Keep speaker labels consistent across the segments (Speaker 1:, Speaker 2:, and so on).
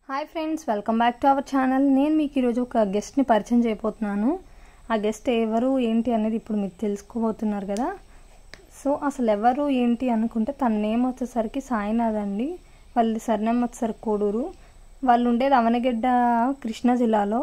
Speaker 1: Hi friends, welcome back to our channel. నేను మీకు ఈరోజు ఒక గెస్ట్ని పరిచయం చేయబోతున్నాను. ఆ గెస్ట్ ఎవరు ఏంటి అనేది ఇప్పుడు మీరు తెలుసుకోబోతున్నారు కదా. సో అసలు ఎవరు ఏంటి అనుకుంటే తన నేమ్ వచ్చేసరికి సాయినాథ్ అండి. వాళ్ళ సర్నేమ్ వచ్చేసరికి కోడూరు. వాళ్ళు ఉండేది అవనగడ్డ, కృష్ణా జిల్లాలో.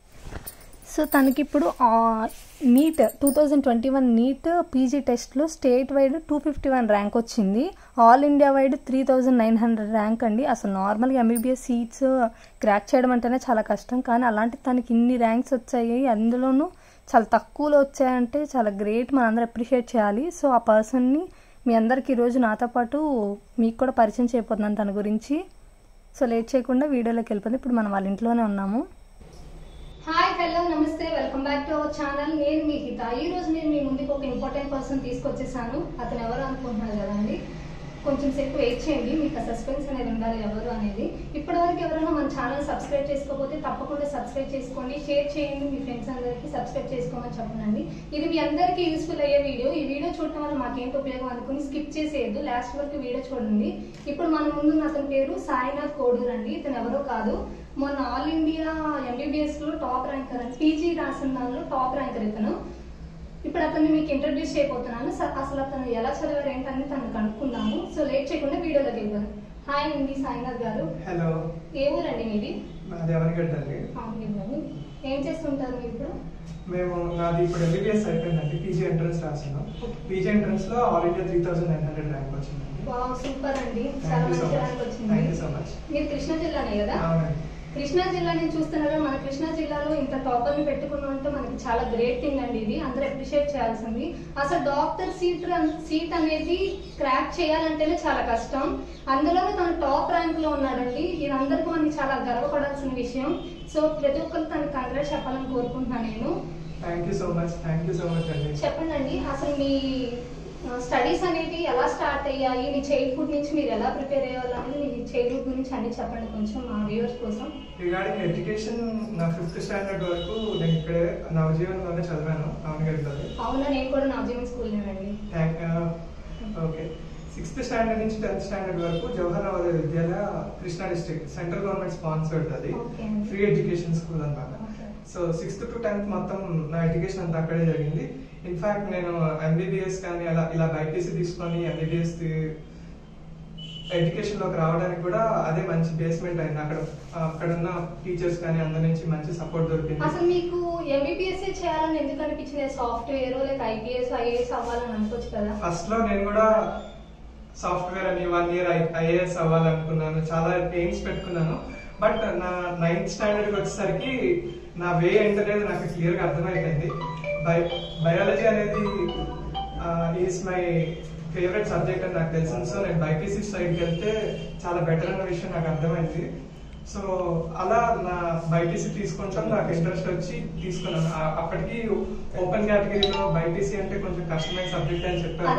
Speaker 1: సో తనకి ఇప్పుడు నీట్ 2021 నీట్ పీజీ టెస్ట్లో స్టేట్ వైడ్ 251 ర్యాంక్ వచ్చింది. ఆల్ ఇండియా వైడ్ 3900 ర్యాంక్ అండి. అసలు నార్మల్గా ఎంబీబీఎస్ సీట్స్ క్రాక్ చేయడం అంటేనే చాలా కష్టం, కానీ అలాంటి తనకి ఇన్ని ర్యాంక్స్ వచ్చాయి, అందులోనూ చాలా తక్కువలో వచ్చాయంటే చాలా గ్రేట్. మనందరూ అప్రిషియేట్ చేయాలి. సో ఆ పర్సన్ని మీ అందరికీ ఈరోజు నాతో పాటు మీకు కూడా పరిచయం చేయబోతున్నాను తన గురించి. సో లేట్ చేయకుండా వీడియోలోకి వెళ్ళిపోయింది. ఇప్పుడు మనం వాళ్ళ ఇంట్లోనే ఉన్నాము. Hi, hello, namaste, welcome back to our channel. నేను మీ హిత. ఈ రోజు నేను మీ ముందుకు ఒక ఇంపార్టెంట్ పర్సన్ తీసుకొచ్చేసాను. అతను ఎవరు అనుకుంటున్నారు కదండి. కొంచెం సేపు వెయిట్ చేయండి, మీకు సస్పెన్స్ అనేది ఉండాలి ఎవరు అనేది. ఇప్పటివరకు ఎవరైనా మన ఛానల్ సబ్స్క్రైబ్ చేసుకోకపోతే తప్పకుండా సబ్స్క్రైబ్ చేసుకోండి, షేర్ చేయండి, మీ ఫ్రెండ్స్ అందరికీ సబ్స్క్రైబ్ చేసుకోమని చెప్పండి. ఇది మీ అందరికీ యూస్ఫుల్ అయ్యే వీడియో. ఈ వీడియో చూడటం వల్ల మాకేంటి ఉపయోగం అనుకుని స్కిప్ చేసేయద్దు, లాస్ట్ వరకు వీడియో చూడండి. ఇప్పుడు మన ముందు అతని పేరు సాయినాథ్ కోడూరు అండి. ఇతను ఎవరో కాదు, మొన్న ఆల్ ఇండియా ఎంబీబీఎస్ లో టాప్ ర్యాంకర్ అని పీజీ రాసిన దానిలో టాప్ ర్యాంకర్ ఇతను. ఇప్పుడు అతన్ని మీకు ఇంట్రడ్యూస్ చేయబోతున్నాను. అసలు అతను ఎలా చదివారు ఏంటని తను కనుక్కుందాము. సో లేట్ చేయకుండా వీడియోలోకి వెళ్తాను. హాయ్ అండి సాయినాథ్ గారు.
Speaker 2: హలో.
Speaker 1: ఏ ఊరండి మీది?
Speaker 2: మాది అవనగడ్డ అండి.
Speaker 1: ఏం చేస్తుంటారు మీరు ఇప్పుడు?
Speaker 2: మేము నాది ఇప్పుడు ఎంబీబీఎస్ అయిపోయిందండి. పీజీ ఎంట్రన్స్ రాస్తున్నాం. పీజీ ఎంట్రన్స్ లో ఆల్ ఇండియా 3900 ర్యాంక్ వచ్చిందండి.
Speaker 1: వావ్, సూపర్ అండి, చాలా మంచి ర్యాంక్ వచ్చింది.
Speaker 2: Thank you so much.
Speaker 1: మీరు కృష్ణా జిల్లానే కదా?
Speaker 2: అవునండి.
Speaker 1: కృష్ణా జిల్లా నుంచి చూస్తున్నారా, మన కృష్ణా జిల్లాలో ఇంత టాపర్ని పెట్టుకున్నాం అంటే మనకి చాలా గ్రేట్ థింగ్ అండి. ఇది అందరూ అప్రిషియేట్ చేయాల్సింది. అసలు డాక్టర్ సీట్ అనేది క్రాక్ చేయాలంటేనే చాలా కష్టం, అందులోనే తను టాప్ ర్యాంక్ లో ఉన్నాడండి. ఇది అందరికీ మనకి చాలా గర్వపడాల్సిన విషయం. సో ప్రతి ఒక్కరు తనకి కంగ్రాట్స్ చెప్పాలని కోరుకుంటున్నాను నేను.
Speaker 2: థాంక్యూ సో మచ్ అండి.
Speaker 1: చెప్పండి అండి, అసలు మీ స్టడీస్ అనేవి ఎలా స్టార్ట్ అయ్యాయి, మీ చైల్డ్హుడ్ నుంచి మీరు ఎలా ప్రిపేర్ అయ్యేవాళ్ళనేది, మీ చైల్డ్హుడ్ గురించి అన్ని చెప్పండి కొంచెం మా వ్యూవర్స్ కోసం.
Speaker 2: రిగార్డింగ్ ఎడ్యుకేషన్, నా 5th స్టాండర్డ్ వరకు నేను ఇక్కడే నవజీవన్లోనే చదివాను, అవనగడ్డలో.
Speaker 1: అవునా, నేను కూడా నవజీవన్ స్కూల్లోనండి.
Speaker 2: ఓకే. 6th స్టాండర్డ్ నుంచి 10th స్టాండర్డ్ వరకు Jawahar Navodaya Vidyalaya, Krishna district, central government sponsored, అది ఫ్రీ ఎడ్యుకేషన్ స్కూల్ అన్నమాట. సో 6th to 10th మొత్తం నా ఎడ్యుకేషన్ అంతా అక్కడే జరిగింది. ఇన్ఫాక్ట్ నేను ఎంబీబీఎస్ కానీ ఇలా బైపీసీ తీసుకొని ఎంబీబీఎస్ ఎడ్యుకేషన్ లోకి రావడానికి కూడా అదే మంచి బేస్మెంట్ అయింది. అక్కడున్న టీచర్స్ కానీ అందరి నుంచి మంచి సపోర్ట్ దొరికింది.
Speaker 1: అసలు మీకు ఎంబీబీఎస్ చేయాలని ఎందుకు అనిపించింది? సాఫ్ట్వేర్ లేక ఐపీఎస్ ఐఏఎస్ అవ్వాలని అనుకోవచ్చు కదా.
Speaker 2: ఫస్ట్ లో నేను కూడా సాఫ్ట్వేర్ అని 1 year ఐఏఎస్ అవ్వాలనుకున్నాను, చాలా ఎయిమ్స్ పెట్టుకున్నాను. బట్ నా 9th స్టాండర్డ్కి వచ్చేసరికి నా వే ఏంటనేది నాకు క్లియర్గా అర్థమైపోయింది. బయాలజీ అనేది ఈజ్ మై ఫేవరెట్ సబ్జెక్ట్ అని నాకు తెలిసింది. సో నేను బైపీసీ సైడ్కి వెళ్తే చాలా బెటర్ అన్న విషయం నాకు అర్థమైంది. సో అలా నా బైపీసీ తీసుకుంటాం నాకు ఇంట్రెస్ట్ వచ్చి తీసుకున్నాను. అప్పటికి ఓపెన్ కేటగిరీలో బైపీసీ అంటే కొంచెం కష్టమైన సబ్జెక్ట్ అని చెప్పారు.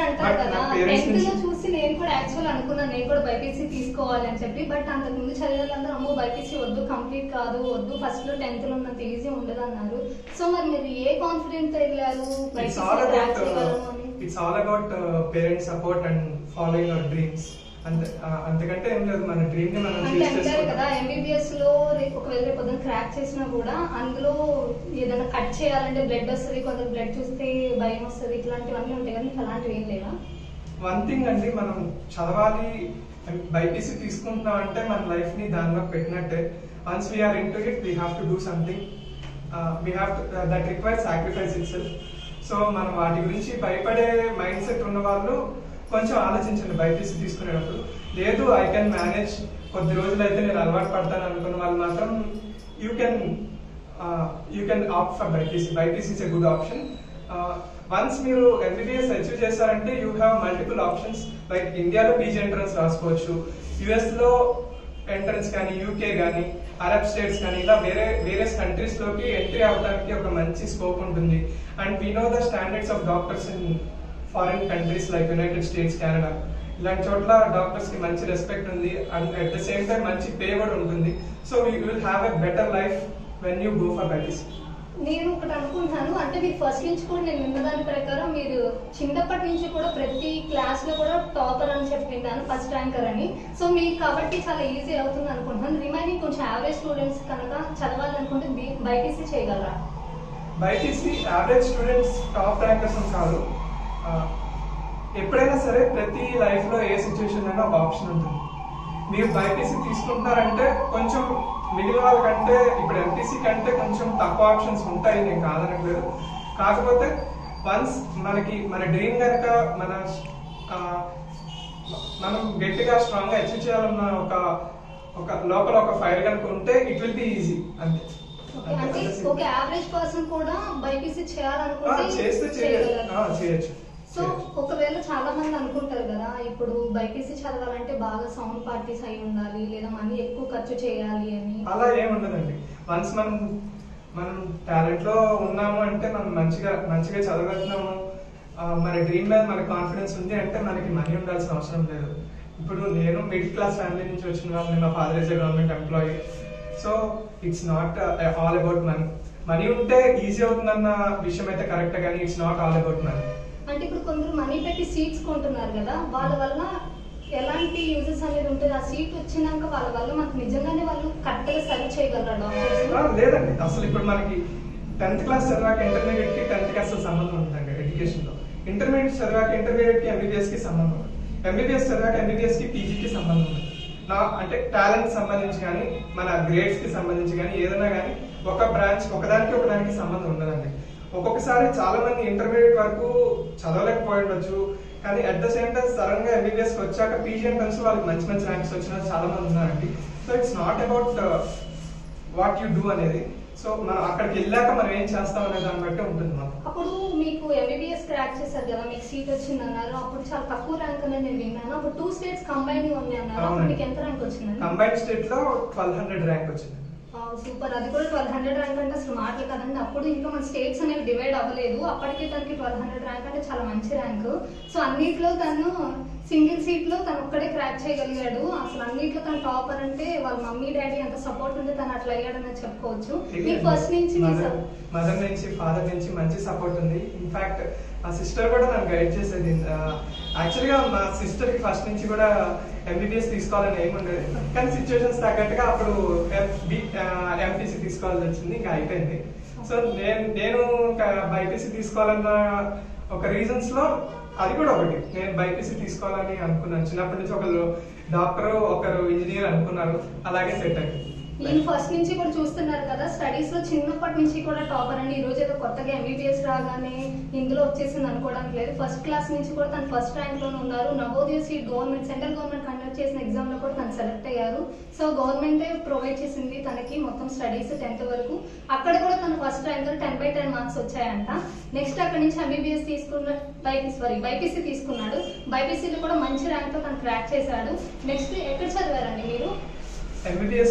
Speaker 1: చూసి నేను కూడా యాక్చువల్ అనుకున్నాను, నేను కూడా బైపీసీ తీసుకోవాలి అని చెప్పి. బట్ అంతకు ముందు చదివేళ్ళందరూ అమ్మో బైపీసీ వద్దు, కంప్లీట్ కాదు, వద్దు, ఫస్ట్ లో 10th లో ఉన్నంత ఈజీ ఉండదు అన్నారు. సో మరి మీరు ఏ కాన్ఫిడెంట్ తో వెళ్ళారు?
Speaker 2: It's all about parents support and following our dreams. అంతకంటే ఏం లేదు, మన డ్రీమ్ ని మనం
Speaker 1: అంటారు కదా. ఎంబీబీఎస్ లో ఒకవేళ రేపు పొద్దున క్రాక్ చేసినా కూడా అందులో ఏదైనా కట్ చేయాలంటే బ్లడ్ వస్తుంది, కొందరు బ్లడ్ చూస్తే భయం వస్తుంది, ఇట్లాంటివన్నీ ఉంటాయి కదా. మీకు అలాంటివి ఏం లేవా?
Speaker 2: వన్ థింగ్ అండి, మనం చదవాలి, బైపీసీ తీసుకుంటున్నాం అంటే మన లైఫ్ ని దానిలో పెట్టినట్టే. Once we are into it we have to do something, we have that require sacrifice itself. So మనం వాటి గురించి భయపడే మైండ్ సెట్ ఉన్న వాళ్ళు కొంచెం ఆలోచించండి బైపీసీ తీసుకునేటప్పుడు. లేదు ఐ కెన్ మేనేజ్, కొద్ది రోజులు అయితే నేను అలవాటు పడతాను అనుకున్న వాళ్ళు మాత్రం you can opt for BiPC. BiPC is a good option. Once మీరు ఎంబీబీఎస్ అచీవ్ చేశారంటే you have multiple options. Like ఇండియాలో పీజీ ఎంట్రన్స్ రాసుకోవచ్చు, యుఎస్ లో ఎంట్రన్స్ కానీ, యూకే కానీ, అరబ్ స్టేట్స్ కానీ, ఇలా వేరే కంట్రీస్ లోకి ఎంట్రీ అవడానికి ఒక మంచి స్కోప్ ఉంటుంది. And we know the standards of doctors in foreign countries like United States, Canada, ఇలాంటి చోట్ల డాక్టర్స్ కి మంచి రెస్పెక్ట్ ఉంది and at the same time మంచి పే కూడా ఉంటుంది. So we will have a better life when you go for BiPC.
Speaker 1: నేను ఒకటి అనుకుంటున్నాను, అంటే మీరు ఫస్ట్ నుంచి కూడా నేను విన్న దాని ప్రకారం మీరు చిన్నప్పటి నుంచి కూడా ప్రతి క్లాస్ లో కూడా టాపర్ అని చెప్పింటాను, ఫస్ట్ ర్యాంకర్ అని. సో మీకు కాబట్టి చాలా ఈజీ అవుతుంది అనుకుంటున్నాను. రిమైనింగ్ కొంచెం యావరేజ్ స్టూడెంట్స్ కనుక చదవాలనుకుంటే బైపీసీ చేయగలరా?
Speaker 2: BiPC average students top rankers కాదు. ఎప్పుడైనా సరే ప్రతి లైఫ్ లో ఏ సిచ్యువేషన్ అయినా ఒక ఆప్షన్ ఉంటుంది. మీరు బైపీసీ తీసుకుంటున్నారంటే కొంచెం మిగిలిన వాళ్ళకంటే ఇప్పుడు ఎంపీసీ కంటే కొంచెం తక్కువ ఆప్షన్స్ ఉంటాయి, నేను కాదనట్లేదు. కాకపోతే వన్స్ మనకి మన డ్రీమ్ కనుక మనం గట్టిగా స్ట్రాంగ్ గా అచీవ్ చేయాలన్న ఒక లోపల ఒక ఫైర్ కనుక ఉంటే ఇట్ విల్ బి ఈజీ అంతే.
Speaker 1: అంటే ఒక యావరేజ్ పర్సన్ కూడా బైపీసీ చేయాలనుకుంటే
Speaker 2: చేస్తే చేయొచ్చు.
Speaker 1: సో ఒకవేళ చాలా మంది అనుకుంటారు కదా, ఇప్పుడు బైపీసీ చదవాలంటే బాగా సౌండ్ పార్టీస్ అయి ఉండాలి, లేదా మనీ ఎక్కువ ఖర్చు చేయాలి అని.
Speaker 2: అలా ఏముండదండి. వన్స్ మనం టాలెంట్ లో ఉన్నాము అంటే మనం మంచిగా చదవగలుగుతున్నాము, మన డ్రీమ్ మీద మనకి కాన్ఫిడెన్స్ ఉంది అంటే మనకి మనీ ఉండాల్సిన అవసరం లేదు. ఇప్పుడు నేను మిడిల్ క్లాస్ ఫ్యామిలీ నుంచి వచ్చిన వాళ్ళని, మా father is a government employee. So it's not all about money. Money ఉంటే ఈజీ అవుతుందన్న విషయం అయితే కరెక్ట్, కానీ it's not all about money.
Speaker 1: అంటే ఇప్పుడు కొందరు మనీ పెట్టి సీట్స్ కొంటున్నారు కదా, వాళ్ళ వల్ల ఎలాంటి యూజెస్ అనేది ఉంటుంది? ఆ సీట్ వచ్చినాక వాళ్ళ వల్ల మనకు నిజంగానే వాళ్ళు కరెక్ట్గా సర్వ్ చేయగలరా డాక్టర్స్?
Speaker 2: లేదండి. అసలు ఇప్పుడు మనకి 10th క్లాస్ చదివాక ఇంటర్మీడియట్ కి 10th కి అసలు సంబంధం ఉందండి ఎడ్యుకేషన్ లో. ఇంటర్మీడియట్ చదివాక ఇంటర్మీడియట్ కి ఎంబీబీఎస్ కి సంబంధం ఉంది. ఎంబీబీఎస్ చదివాక ఎంబీబీఎస్ కి పీజీకి సంబంధం ఉంది. అంటే టాలెంట్ సంబంధించి కానీ మన గ్రేడ్స్ కి సంబంధించి కానీ ఏదైనా కానీ ఒక బ్రాంచ్ ఒకదానికి సంబంధం ఉండదండి. ఒక్కొక్కసారి చాలా మంది ఇంటర్మీడియట్ వరకు చదవలేకపోయి ఉండొచ్చు, కానీ at the same time sudden గా ఎంబీబీఎస్ కి వచ్చాక పీజీ ఎంట్రన్స్ వాళ్ళకి మంచి మంచి ర్యాంక్స్ వచ్చిన చాలా మంది ఉన్నారండి. So it's not about what you do అనేది. సో మనం అక్కడికి వెళ్ళాక మనం ఏం చేస్తాం అనే దాన్ని బట్టి ఉంటుంది మాకు.
Speaker 1: అప్పుడు మీకు ఎంబీబీఎస్ క్రాక్ చేశారు కదా, మీకు సీట్ వచ్చింది అన్నారు, అప్పుడు చాలా తక్కువ ర్యాంక్ అనేది నేను విన్నాను. అప్పుడు 2 స్టేట్స్ కంబైన్ ఉన్నాయి అన్నారు, అప్పుడు మీకు ఎంత ర్యాంక్ వచ్చింది?
Speaker 2: కంబైన్ స్టేట్ లో 1200 ర్యాంక్ వచ్చింది.
Speaker 1: సూపర్. అది కూడా 1200 ర్యాంక్ అంటే అసలు మాటలు కదండి. అప్పుడు ఇంకా మన స్టేట్స్ అనేవి డివైడ్ అవ్వలేదు, అప్పటికే తనకి 1200 ర్యాంక్ అంటే చాలా మంచి ర్యాంక్. సో అన్నిట్లో తను సింగిల్ సీట్ లో తను ఒక్కడే క్రాక్ చేయగలిగాడు. అసలు అన్నిట్లో తను టాపర్ అంటే వాళ్ళ మమ్మీ డాడీ అంత సపోర్ట్ ఉంటే తను అట్లా అయ్యాడని చెప్పుకోవచ్చు. మీకు ఫస్ట్ నుంచి
Speaker 2: మదర్ నుంచి ఫాదర్ నుంచి మంచి సపోర్ట్ ఉంది. ఇన్ఫాక్ట్ మా సిస్టర్ కూడా నన్ను గైడ్ చేసేది. యాక్చువల్గా మా సిస్టర్ కి ఫస్ట్ నుంచి కూడా ఎంబీబీఎస్ తీసుకోవాలని ఏముండేది, కానీ సిచ్యువేషన్స్ తగ్గట్టుగా అప్పుడు ఎంపీసీ తీసుకోవాల్సి వచ్చింది, ఇంకా అయిపోయింది. సో నేను బైపీసీ తీసుకోవాలన్న ఒక రీజన్స్ లో అది కూడా ఒకటి. నేను బైపీసీ తీసుకోవాలని అనుకున్నాను చిన్నప్పటి నుంచి. ఒకరు డాక్టర్, ఒకరు ఇంజనీర్ అనుకున్నారు, అలాగే సెట్ అయ్యింది.
Speaker 1: నేను ఫస్ట్ నుంచి కూడా చూస్తున్నారు కదా, స్టడీస్ లో చిన్నప్పటి నుంచి కూడా టాపర్ అండి. ఈ రోజు ఏదో కొత్తగా ఎంబీబీఎస్ రాగానే ఇందులో వచ్చేసింది అనుకోవడానికి లేదు. ఫస్ట్ క్లాస్ నుంచి కూడా తను ఫస్ట్ ర్యాంక్ లోనే ఉన్నారు. Navodaya seat government, central government conduct చేసిన ఎగ్జామ్ లో కూడా తను సెలెక్ట్ అయ్యారు. సో గవర్నమెంటే ప్రొవైడ్ చేసింది తనకి మొత్తం స్టడీస్ 10th వరకు. అక్కడ కూడా తను ఫస్ట్ ర్యాంక్ 10/10 మార్క్స్ వచ్చాయంట. నెక్స్ట్ అక్కడ నుంచి ఎంబీబీఎస్ తీసుకున్న బైపీసీ తీసుకున్నాడు. బైపీసీలో కూడా మంచి ర్యాంక్ తో తను క్రాక్ చేశాడు. నెక్స్ట్ ఎక్కడ చదివారండి మీరు?
Speaker 2: MBBS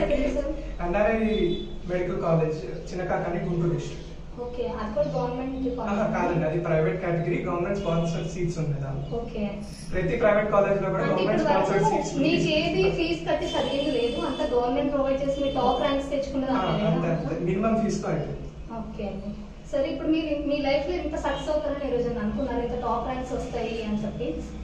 Speaker 2: NRI medical college, Chinnakakani, Guntur district.
Speaker 1: Okay, అది కూడా గవర్నమెంట్
Speaker 2: కాదండి, అది private category. Government sponsored seats ఉన్నాయి దాంట్లో.
Speaker 1: ఓకే,
Speaker 2: ప్రతి ప్రైవేట్ కాలేజ్ లో కూడా గవర్నమెంట్ స్పాన్సర్డ్ సీట్స్.
Speaker 1: మీకు ఏది ఫీజు కట్టి చదివింది లేదు, అంత గవర్నమెంట్ ప్రొవైడ్ చేసి మీ టాప్ ర్యాంక్స్ తెచ్చుకున్నది
Speaker 2: మినిమం ఫీజు తో అయితే.
Speaker 1: ఓకే అండి. సరే, ఇప్పుడు మీరు మీ లైఫ్ లో ఇంత సక్సెస్ అవుతారని ఈ రోజు అనుకున్నారు, ఇంత టాప్ ర్యాంక్స్ వస్తాయి అని చెప్పి?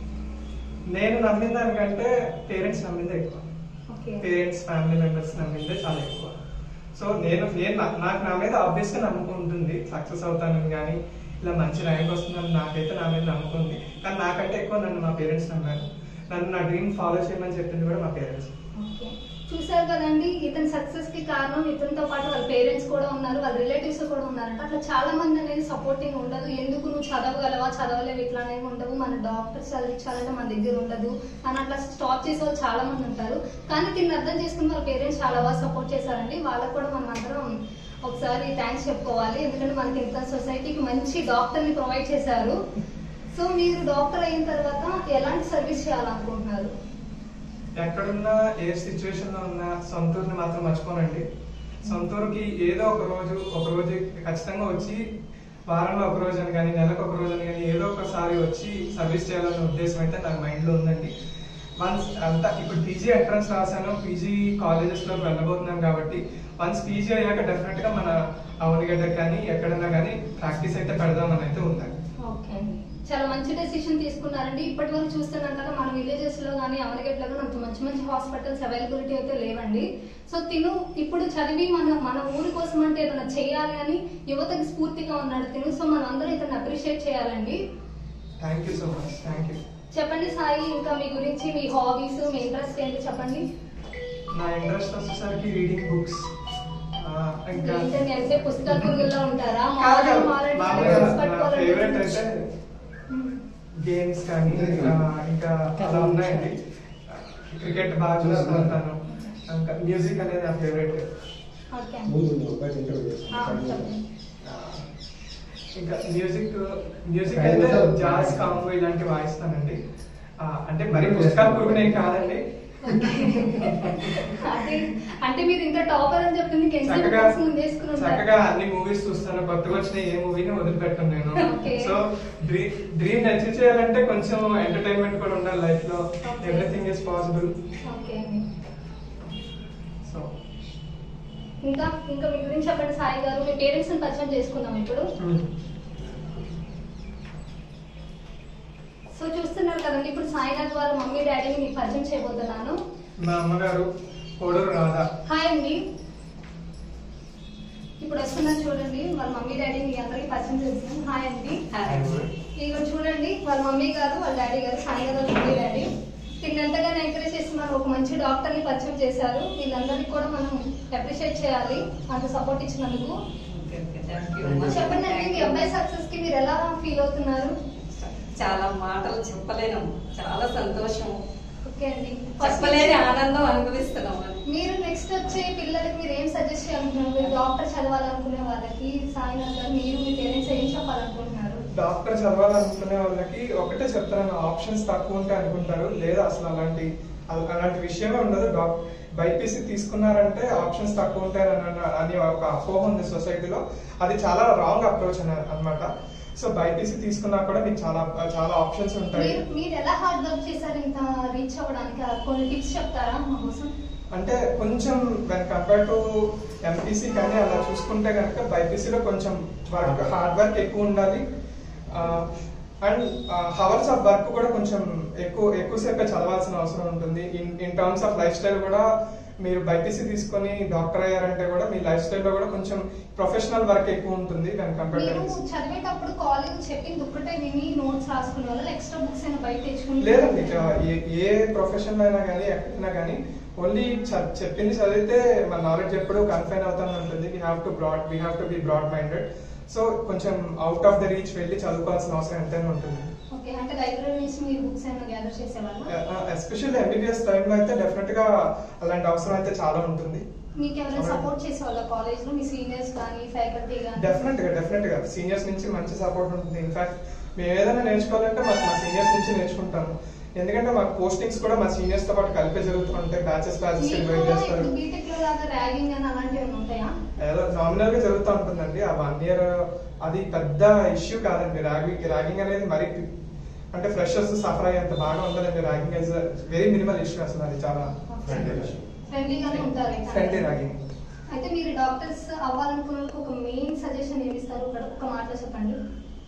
Speaker 2: నేను నమ్మిన దానికంటే పేరెంట్స్ నమ్మిందే ఎక్కువ. పేరెంట్స్, ఫ్యామిలీ మెంబర్స్ నమ్మిందే చాలా ఎక్కువ. సో నాకు నా మీద ఆబ్వియస్ గా నమ్మకం ఉంటుంది, సక్సెస్ అవుతానని. కానీ ఇలా మంచి ర్యాంక్ వస్తుందని నాకైతే నా మీద నమ్మకం ఉంది. కానీ నాకంటే ఎక్కువ నన్ను మా పేరెంట్స్ నమ్మారు. నన్ను నా డ్రీమ్ ఫాలో చేయమని చెప్పింది కూడా మా పేరెంట్స్.
Speaker 1: చూసారు కదండి, ఇతని సక్సెస్ కి కారణం ఇతనితో పాటు వాళ్ళ పేరెంట్స్ కూడా ఉన్నారు, వాళ్ళ రిలేటివ్స్ కూడా ఉన్నారంట. అట్లా చాలా మంది అనేది సపోర్టింగ్ ఉండదు. ఎందుకు నువ్వు చదవగలవా, చదవలేవు, ఇట్లా అనేవి ఉండవు, మన డాక్టర్స్ చదివించాలంటే మన దగ్గర ఉండదు అని అట్లా స్టాప్ చేసే వాళ్ళు చాలా మంది ఉంటారు. కానీ దీన్ని అర్థం చేసుకుని వాళ్ళ పేరెంట్స్ చాలా బాగా సపోర్ట్ చేశారండి. వాళ్ళకు కూడా మనం అందరం ఒకసారి థ్యాంక్స్ చెప్పుకోవాలి. ఎందుకంటే మనకి ఇంత సొసైటీకి మంచి డాక్టర్ ని ప్రొవైడ్ చేశారు. సో మీరు డాక్టర్ అయిన తర్వాత ఎలాంటి సర్వీస్ చేయాలనుకుంటున్నారు?
Speaker 2: ఎక్కడున్నా, ఏ సిచ్యువేషన్ లో ఉన్నా సొంతూరుని మాత్రం మర్చిపోనండి. సొంతూరుకి ఏదో ఒక రోజు ఖచ్చితంగా వచ్చి, వారంలో ఒక రోజు అని కానీ, నెలకు ఒక రోజు అని కానీ, ఏదో ఒకసారి వచ్చి సర్వీస్ చేయాలనే ఉద్దేశం అయితే నాకు మైండ్ లో ఉందండి. వన్స్ అంతా ఇప్పుడు పీజీ ఎంట్రన్స్ రాశాను, పీజీ కాలేజెస్లోకి వెళ్ళబోతున్నాను కాబట్టి వన్స్ పీజీ అయ్యాక డెఫినెట్గా మన అవనిగడ్డ కానీ ఎక్కడన్నా కానీ ప్రాక్టీస్ అయితే పెడదామని అయితే ఉందండి.
Speaker 1: ఓకే అండి, చాలా మంచి డెసిషన్ తీసుకున్నారండి. ఇప్పటి వరకు చూస్తున్నాం కదా మన విలేజెస్ లో కానీ అవనిగడ్డలో కానీ అంత మంచి మంచి హాస్పిటల్స్ అవైలబిలిటీ అయితే లేవండి. సో తిను ఇప్పుడు చదివి మన ఊరి కోసం అంటే ఏదైనా చేయాలి అని యువతకి స్ఫూర్తిగా ఉన్నాడు తిను. సో మనం అందరూ ఇతను అప్రిషియేట్ చేయాలండి.
Speaker 2: Thank you so much. Thank you.
Speaker 1: చెప్పండి సాయి, ఇంకా మీ గురించి, మీ హాబీస్, మీ ఇంట్రెస్ట్ ఏంటి చెప్పండి.
Speaker 2: నా ఇంట్రెస్ట్ వచ్చేసరికి రీడింగ్ బుక్స్.
Speaker 1: ఇంకా పుస్తకాల పురుగుల్లో ఉంటారా?
Speaker 2: ఫేవరెట్ అయితే గేమ్స్ కానీ ఇంకా అలా ఉన్నాయండి. క్రికెట్ బాగా చూస్తుంటాను. ఇంకా మ్యూజిక్ అనేది నా ఫేవరెట్. ఇంకా మ్యూజిక్ అయితే జాజ్, కాంబో ఇలాంటివి వాయిస్తానండి. అంటే మరి పుస్తకాలు పురుగునే కాదండి.
Speaker 1: అంటే మీరు ఇంకా టాపర్ అని చెప్తుంది.
Speaker 2: చక్కగా అన్ని మూవీస్ చూస్తాను. కొత్తగా వచ్చిన ఏ మూవీని వదిలిపెట్టాను నేను. సో డ్రీమ్ అచీవ్ చేయాలంటే కొంచెం ఎంటర్టైన్మెంట్ కూడా ఉండాలి లైఫ్ లో. Everything is possible. సో
Speaker 1: ఇంకా మీ గురించి చెప్పండి సాయి గారు. మీ పేరెంట్స్ ని పరిచయం చేసుకుందాం ఇప్పుడు. సో చూస్తున్నారు కదండి, ఇప్పుడు సాయినాథ్ వాళ్ళ మమ్మీ డాడీని మీకు పరిచయం చేయబోతున్నాను.
Speaker 2: మా అమ్మగారు కోడూరు రాధా.
Speaker 1: హాయ్ అండి. ఇప్పుడు వస్తున్నారు చూడండి, వాళ్ళ మమ్మీ డాడీ మీ అందరికి పరిచయం చేస్తున్నాను. హాయ్ అండి. ఇక చూడండి, వాళ్ళ మమ్మీ గారు వాళ్ళ డాడీ గారు సాయినాథ్ వాళ్ళ మమ్మీ డాడీ దీన్ని ఎంతగానో ఎంకరేజ్ చేసి మనం ఒక మంచి డాక్టర్ ని పరిచయం చేశారు. వీళ్ళందరికీ కూడా మనం అప్రిషియేట్ చేయాలి అంత సపోర్ట్ ఇచ్చినందుకు. చెప్పండి అండి, మీ అబ్బాయి సక్సెస్ కి మీరు ఎలా ఫీల్ అవుతున్నారు?
Speaker 3: చాలా మాటలు చెప్పలేను, చాలా సంతోషం.
Speaker 1: ఓకే అండి,
Speaker 3: చెప్పలేని ఆనందం అనుభవిస్తున్నాం.
Speaker 1: మీరు నెక్స్ట్ వచ్చే పిల్లలకి మీరు ఏం సజెస్ట్ చేయాలనుకుంటున్నారు? మీరు డాక్టర్ చదవాలనుకునే వాళ్ళకి సాయినాథ్ గారు మీరు మీ పేరెంట్స్ ఏం చెప్పాలనుకుంటున్నారు?
Speaker 2: డాక్టర్ చదవాలనుకునే వాళ్ళకి ఒకటే చెప్తాను, ఆప్షన్స్ తక్కువ ఉంటాయి అనుకుంటారు. లేదా అసలు అలాంటి విషయమే ఉండదు. బైపీసీ తీసుకున్నారంటే ఆప్షన్స్ తక్కువ ఉంటాయి అని ఒక అపోహ ఉంది సొసైటీలో. అది చాలా రాంగ్ అప్రోచ్ అన్నమాట. సో బైపీసీ తీసుకున్నా కూడా మీకు చాలా చాలా ఆప్షన్స్ ఉంటాయి.
Speaker 1: మీరు ఎలా హార్డ్ వర్క్ చేశారు ఇంత రీచ్ అవ్వడానికి? కొన్ని టిప్స్ చెప్తారా మా కోసం?
Speaker 2: అంటే కొంచెం వెన్ కంపేర్ టు ఎంపీసీ కానీ అలా చూసుకుంటే కనుక బైపీసీలో కొంచెం హార్డ్ వర్క్ ఎక్కువ ఉండాలి. అండ్ హవర్స్ ఆఫ్ వర్క్ కూడా కొంచెం ఎక్కువసేపే చదవాల్సిన అవసరం ఉంటుంది. In terms of lifestyle కూడా మీరు బైపీసీ తీసుకొని డాక్టర్ అయ్యారంటే కూడా మీ లైఫ్ స్టైల్లో కూడా కొంచెం ప్రొఫెషనల్ వర్క్ ఎక్కువ ఉంటుంది.
Speaker 1: చదివేటప్పుడు కాలేజ్ చెప్పింది ఒక్కటే విని నోట్స్ రాసుకునే వాళ్ళు ఎక్స్ట్రా బుక్స్ అయినా బయట తెచ్చుకుంటారు?
Speaker 2: లేదండి, ఏ ప్రొఫెషన్ అయినా కానీ ఎక్కడైనా కానీ ఓన్లీ చెప్పింది చదివితే మన నాలెడ్జ్ ఎప్పుడు కన్ఫైన్ అవుతానే ఉంటుంది. We have to be broad minded. So కొంచెం అవుట్ ఆఫ్ ద రీచ్ వెళ్ళి చదువుకోవాల్సిన అవసరం ఎంతైనా ఉంటుంది.
Speaker 1: అంటే లైబ్రరీ నుంచి మీరు బుక్స్ అయినా గ్యాదర్ చేసేవాళ్ళా?
Speaker 2: ఎస్పెషల్లీ ఎంబీబీఎస్ టైంలో అయితే డెఫినెట్ గా అలాంటి అవసరం అయితే చాలా ఉంటుంది.
Speaker 1: మీకు ఎవరైనా సపోర్ట్ చేసేవాళ్ళ కాలేజ్ లో? మీ సీనియర్స్ కానీ ఫ్యాకల్టీ కానీ?
Speaker 2: డెఫినెట్ గా సీనియర్స్ నుంచి మంచి సపోర్ట్ ఉంటుంది. ఇన్ఫాక్ట్ మేము ఏదైనా నేర్చుకోవాలంటే మా సీనియర్స్ నుంచి నేర్చుకుంటాము. ఎందుకంటే మాకు పోస్టింగ్స్ కూడా మా సీనియర్స్ తో పాటు కలిపే జరుగుతుంటాయి. బ్యాచెస్ డివైడ్ చేస్తారు. ఏదో నామినల్ గా జరుగుతూ ఉంటుందండి. ఆ 1 year అది పెద్ద ఇష్యూ కాదండి. ర్యాగింగ్ అనేది మరి అంటే ఫ్రెషర్స్ సఫర్ అయ్యేంత బాగా ఉండదండి. Ragging is very minimal issue. అసలు అది చాలా ఫ్రెండ్లీ ర్యాగింగ్.
Speaker 1: అయితే మీరు డాక్టర్స్ అవ్వాలనుకున్న ఒక మెయిన్ సజెషన్ ఏమి ఇస్తారు? ఒక మాటలో చెప్పండి.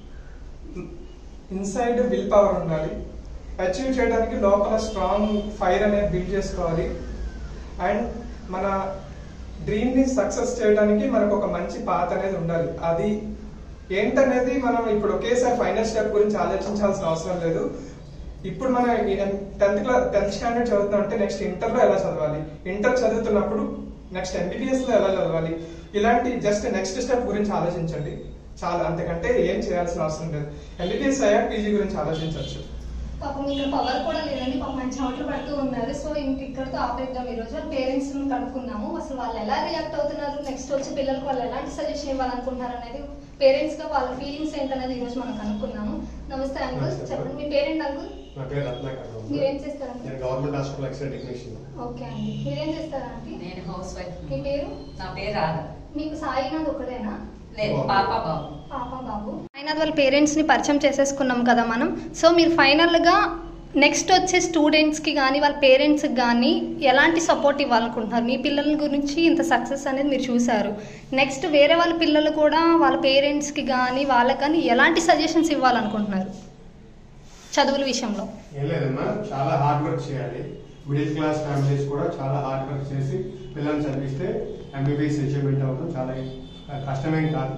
Speaker 2: ఇన్సైడ్ విల్ పవర్ ఉండాలి. అచీవ్ చేయడానికి లోపల స్ట్రాంగ్ ఫైర్ అనేది బిల్డ్ చేసుకోవాలి. అండ్ మన డ్రీమ్ ని సక్సెస్ చేయడానికి మనకు ఒక మంచి పాత్ అనేది ఉండాలి. అది ఏంటనేది మనం ఇప్పుడు ఒకేసారి ఫైనల్ స్టెప్ గురించి ఆలోచించాల్సిన అవసరం లేదు. ఇప్పుడు మనం 10th స్టాండర్డ్ చదువుతున్నాం అంటే నెక్స్ట్ ఇంటర్ లో ఎలా చదవాలి, ఇంటర్ చదువుతున్నప్పుడు నెక్స్ట్ ఎంబీబీఎస్ లో ఎలా చదవాలి, ఇలాంటి జస్ట్ నెక్స్ట్ స్టెప్ గురించి ఆలోచించండి చాలా. అంతకంటే ఏం చేయాల్సిన అవసరం లేదు. ఎంబీబీఎస్ అయ్యాక పీజీ గురించి ఆలోచించవచ్చు.
Speaker 1: పాపం ఇక్కడ పవర్ కూడా లేదండి, పాపం మంచి చెమటలు పడుతూ ఉన్నారు. సో ఇంక ఇక్కడతో ఆపేద్దాం ఈరోజు. పేరెంట్స్ కనుక్కున్నాము అసలు వాళ్ళు ఎలా రియాక్ట్ అవుతున్నారు, నెక్స్ట్ వచ్చే పిల్లలకు వాళ్ళు ఎలాంటి సజెషన్ ఇవ్వాలనుకుంటున్నారు అనేది, పేరెంట్స్ గా వాళ్ళ ఫీలింగ్స్ ఏంటనేది ఈ రోజు మనం కనుక్కున్నాము. నమస్తే అంకుల్, చెప్పండి మీ పేరెంట్ అంకుల్?
Speaker 4: నా పేరు రత్నాకర్.
Speaker 1: మీరేం చేస్తారు?
Speaker 4: నేను government hospital x-ray technician.
Speaker 1: Okay అండి, మీరేం చేస్తారా అండి?
Speaker 3: నేను హౌస్ వైఫ్.
Speaker 1: మీ పేరు?
Speaker 3: నా పేరు రాధా.
Speaker 1: మీకు సాయినాథ్ ఒకటేనా?
Speaker 3: లేదు, పాప బాబు.
Speaker 1: పాప బాబు. సాయినాథ్ వాళ్ళ పేరెంట్స్ ని పరిచయం చేసేసుకున్నాం కదా మనం. సో మీరు ఫైనల్ గా నెక్స్ట్ వచ్చే స్టూడెంట్స్కి కానీ వాళ్ళ పేరెంట్స్కి కానీ ఎలాంటి సపోర్ట్ ఇవ్వాలనుకుంటున్నారు? మీ పిల్లల గురించి ఇంత సక్సెస్ అనేది మీరు చూసారు. నెక్స్ట్ వేరే వాళ్ళ పిల్లలు కూడా వాళ్ళ పేరెంట్స్కి కానీ వాళ్ళకి కానీ ఎలాంటి సజెషన్స్ ఇవ్వాలనుకుంటున్నారు చదువుల విషయంలో?
Speaker 4: ఏం లేదమ్మా, చాలా హార్డ్ వర్క్ చేయాలి. మిడిల్ క్లాస్ ఫ్యామిలీస్ కూడా చాలా హార్డ్ వర్క్ చేసి పిల్లల్ని చదివిస్తే ఎంబీబీఎస్ అచీవ్మెంట్ అవ్వడం చాలా కష్టమేం కాదు.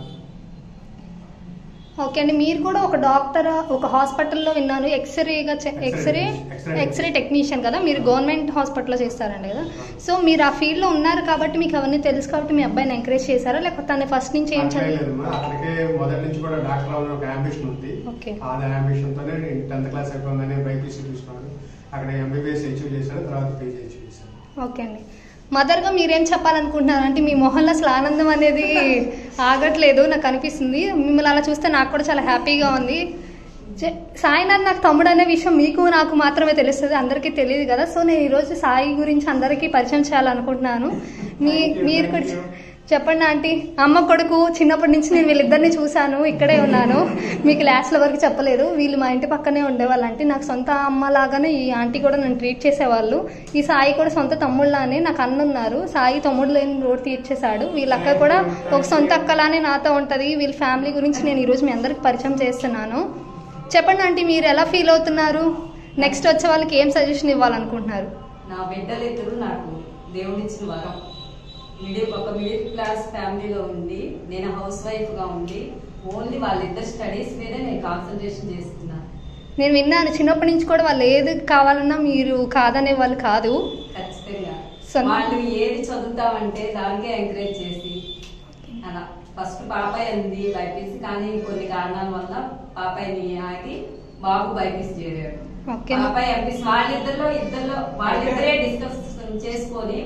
Speaker 1: ఓకే అండి, మీరు కూడా ఒక డాక్టర్ ఒక హాస్పిటల్లో విన్నాను, ఎక్స్రే టెక్నీషియన్ కదా, మీరు గవర్నమెంట్ హాస్పిటల్లో చేస్తారండి కదా. సో మీరు ఆ ఫీల్డ్లో ఉన్నారు కాబట్టి మీకు అవన్నీ తెలుసు కాబట్టి మీ అబ్బాయిని ఎంకరేజ్ చేశారా, లేకపోతే తను ఫస్ట్ నుంచి ఏం
Speaker 4: చదివేదమ్మా? అతనికి మొదటి నుంచి కూడా డాక్టర్ అవ్వాలని ఒక అంబిషన్ ఉంది. ఆ అంబిషన్ తోనే 10th క్లాస్ అయిపోయిందనే బైపీసీ తీసుకున్నాను. అక్కడ ఎంబీబీఎస్ అచీవ్ చేశాను, తర్వాత పీజీ అచీవ్ చేశాను.
Speaker 1: ఓకే అండి, మదర్గా మీరేం చెప్పాలనుకుంటున్నారు? అంటే మీ మొహంలో అసలు ఆనందం అనేది ఆగట్లేదు నాకు అనిపిస్తుంది. మిమ్మల్ని అలా చూస్తే నాకు కూడా చాలా హ్యాపీగా ఉంది. సాయినాథ్ నాకు తమ్ముడు అనే విషయం మీకు నాకు మాత్రమే తెలుస్తుంది, అందరికీ తెలియదు కదా. సో నేను ఈరోజు సాయి గురించి అందరికీ పరిచయం చేయాలనుకుంటున్నాను. మీరు కూడా చెప్పండి ఆంటీ. అమ్మ కొడుకు చిన్నప్పటి నుంచి నేను వీళ్ళిద్దరిని చూశాను, ఇక్కడే ఉన్నాను, మీ క్లాస్ల వరకు చెప్పలేదు. వీళ్ళు మా ఇంటి పక్కనే ఉండేవాళ్ళు. అంటే నాకు సొంత అమ్మ లాగానే ఈ ఆంటీ కూడా నన్ను ట్రీట్ చేసేవాళ్ళు. ఈ సాయి కూడా సొంత తమ్ముళ్ళలానే, నాకు అన్న ఉన్నారు, సాయి తమ్ముడు లేని రోడ్ తీర్చేశాడు. వీళ్ళ అక్క కూడా ఒక సొంత అక్కలానే నాతో ఉంటుంది. వీళ్ళ ఫ్యామిలీ గురించి నేను ఈరోజు మీ అందరికి పరిచయం చేస్తున్నాను. చెప్పండి ఆంటీ, మీరు ఎలా ఫీల్ అవుతున్నారు? నెక్స్ట్ వచ్చే వాళ్ళకి ఏం సజెషన్ ఇవ్వాలనుకుంటున్నారు?
Speaker 3: నా బిడ్డలిద్దరూ నాకు దేవుడిచ్చిన వరం. ఒక మిడిల్ క్లాస్ ఫ్యామిలీలో ఉండి నేను హౌస్ వైఫ్ గా ఉండి ఓన్లీ వాళ్ళిద్దరు స్టడీస్ మీదే నేను కాన్సన్ట్రేషన్ చేస్తున్నాను.
Speaker 1: నేను విన్నాను చిన్నప్పటి నుంచి కూడా వాళ్ళు ఏది కావాలన్నా మీరు కాదనే వాళ్ళు కాదు.
Speaker 3: ఖచ్చితంగా వాళ్ళు ఏది చదువుతామంటే దానికే ఎంకరేజ్ చేసి అలా. ఫస్ట్ పాపాయి ఉంది బైపీసీ, కానీ కొన్ని కారణాల వల్ల పాపాయిని ఆగి బాబు బైపీసీ చేరాడు. పాపాయి ఎంపీసీ వాళ్ళిద్దరే డిస్కస్ చేసుకొని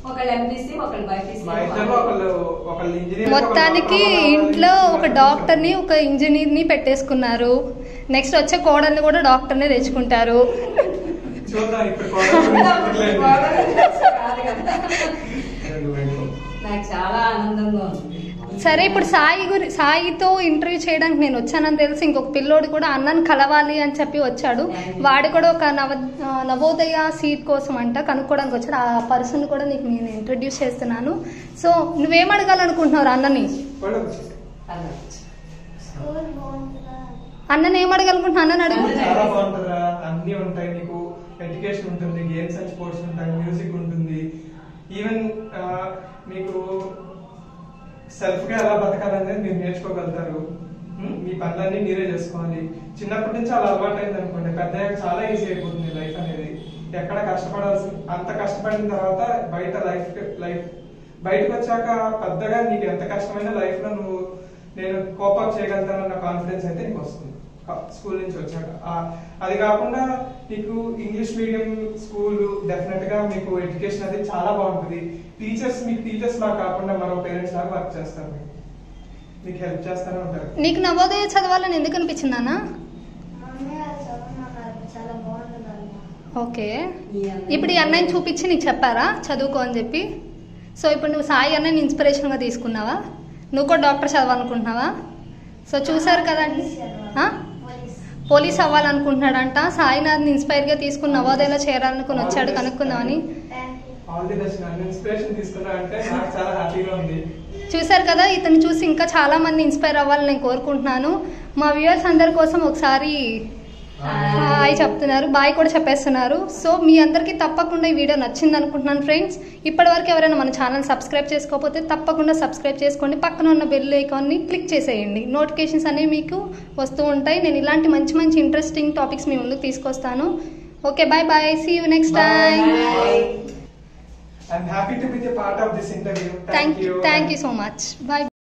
Speaker 1: మొత్తానికి ఇంట్లో ఒక డాక్టర్ ని ఒక ఇంజనీర్ ని పెట్టేసుకున్నారు. నెక్స్ట్ వచ్చే కోడల్ని కూడా డాక్టర్ నే తెచ్చుకుంటారు.
Speaker 3: నాకు చాలా ఆనందంగా ఉంది.
Speaker 1: సరే, ఇప్పుడు సాయితో ఇంటర్వ్యూ చేయడానికి నేను వచ్చానని తెలిసి ఇంకొక పిల్లోడు కూడా అన్నను కలవాలి అని చెప్పి వచ్చాడు. వాడు కూడా ఒక నవోదయ సీట్ కోసం అంట కనుక్కోవడానికి వచ్చాడు. ఆ పర్సన్ కూడా నీకు నేను ఇంట్రడ్యూస్ చేస్తున్నాను. సో నువ్వేం అడగాలనుకుంటున్నావు అన్నని? అన్నని ఏం అడగాలనుకుంటున్నా? అన్నని అడుగు.
Speaker 2: చాలా బాగుంటుందా, అన్ని ఉంటాయి నీకు, ఎడ్యుకేషన్ ఉంటుంది, గేమ్స్ అండ్ స్పోర్ట్స్ ఉంటాయి, మ్యూజిక్ ఉంటుంది, ఈవెన్ మీకు సెల్ఫ్ గా ఎలా బతకాలనేది మీరు నేర్చుకోగలుగుతారు. మీ పనులన్నీ మీరే చేసుకోవాలి. చిన్నప్పటి నుంచి అలా అలవాటు అయింది అనుకోండి, పెద్దగా చాలా ఈజీ అయిపోతుంది లైఫ్ అనేది. ఎక్కడ కష్టపడాల్సి అంత కష్టపడిన తర్వాత బయటకు వచ్చాక పెద్దగా నీకు ఎంత కష్టమైన లైఫ్ లో నేను కోపప్ చేయగలుగుతానన్న కాన్ఫిడెన్స్ అయితే నీకు వస్తుంది స్కూల్ నుంచి వచ్చాక. అది కాకుండా నీకు ఇంగ్లీష్ మీడియం స్కూల్ డెఫినెట్ గా మీకు ఎడ్యుకేషన్ అనేది చాలా బాగుంటుంది. మీకు టీచర్స్ లాగా కాకుండా మరో పేరెంట్స్ లాగా వర్క్ చేస్తారు, మీకు హెల్ప్ చేస్తూనే ఉంటారు.
Speaker 1: నీకు నవోదయ చదవాలని ఎందుకు అనిపించింది అన్న? ఓకే, ఇప్పుడు ఈ అన్నయ్యని చూపించి నీకు చెప్పారా చదువుకో అని చెప్పి? సో ఇప్పుడు నువ్వు సాయి అన్నయ్యని ఇన్స్పిరేషన్గా తీసుకున్నావా? నువ్వు కూడా డాక్టర్ చదవాలనుకుంటున్నావా? సో చూసారు కదండి, పోలీస్ అవ్వాలనుకుంటున్నాడంట. సాయినాథ్ని ఇన్స్పైర్గా తీసుకుని నవోదయలో చేరాలనుకుని వచ్చాడు, కనుక్కుందామని. చూసారు కదా, ఇతను చూసి ఇంకా చాలా మంది ఇన్స్పైర్ అవ్వాలని నేను కోరుకుంటున్నాను. మా వ్యూవర్స్ అందరి కోసం ఒకసారి హాయ్ చెప్తున్నారు, బాయ్ కూడా చెప్పేస్తున్నారు. సో మీ అందరికీ తప్పకుండా ఈ వీడియో నచ్చింది అనుకుంటున్నాను ఫ్రెండ్స్. ఇప్పటివరకు ఎవరైనా మన ఛానల్ సబ్స్క్రైబ్ చేసుకోకపోతే తప్పకుండా సబ్స్క్రైబ్ చేసుకోండి. పక్కన ఉన్న బెల్ ఐకాన్ని క్లిక్ చేసేయండి, నోటిఫికేషన్స్ అనేవి మీకు వస్తూ ఉంటాయి. నేను ఇలాంటి మంచి మంచి ఇంట్రెస్టింగ్ టాపిక్స్ మీ ముందుకు తీసుకొస్తాను. Okay, bye bye, see you next time.
Speaker 2: I'm happy to be a part of this interview.
Speaker 1: Thank you so much. Bye.